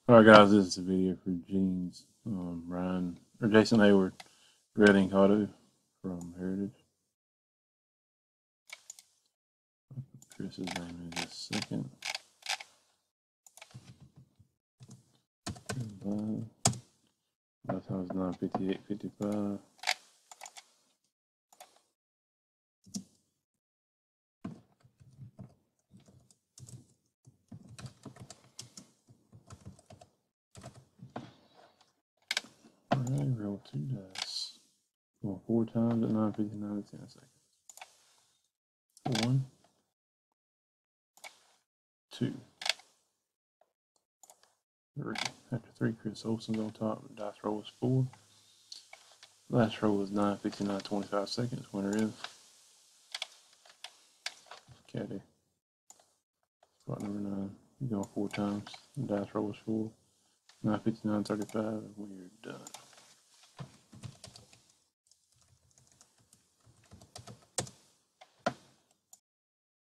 Alright guys, this is a video for Gene's Ryan or Jason Hayward Red Ink Auto from Heritage. I'll put Chris's name in just a second. Last time was 958.55. Alright, roll 2 dice. Going 4 times at 9:59 to 10 seconds. 1, 2, 3. After 3, Chris Olsen's on top. The dice roll was 4. Last roll was 9:59 25 seconds. Winner is Caddy. Spot number 9. You're going 4 times. The dice roll was 4. 9:59:35. We're done.